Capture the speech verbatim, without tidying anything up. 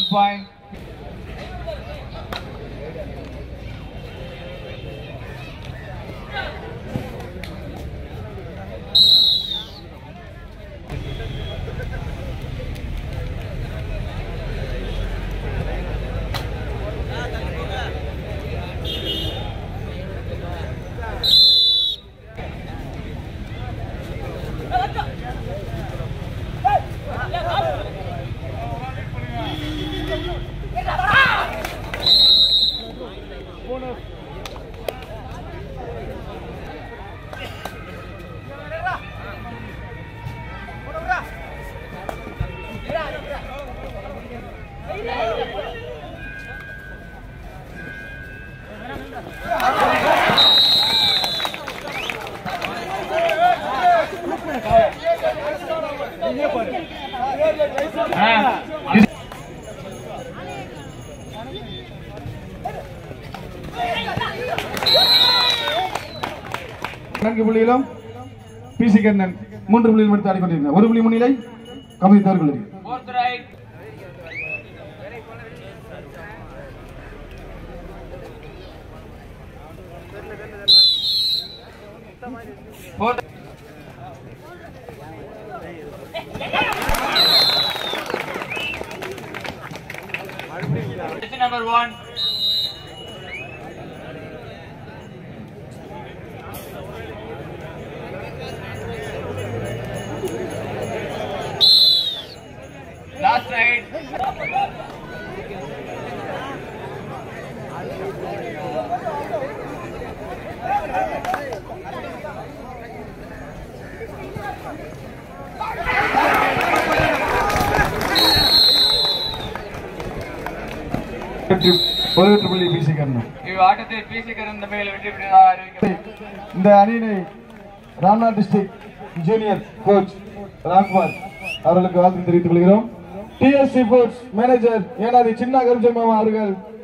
point. நான்கு புள்ளிகளும் PC Karnan மூன்று புள்ளிகள் எடுத்து ஆடிக்கொண்டிருக்கிறார். ஒரு புள்ளி முன்னிலை கபடி தவறுகள். Number one. Last side. இந்த அணியினை Ramnath district junior coach Ramkumar அவர்களுக்கு வாழ்த்து தெரிவித்துக் கொள்கிறோம். டிஎஸ்சி ஸ்போர்ட்ஸ் மேனேஜர் ஏனாதி சின்ன கருஜமாமா அவர்கள்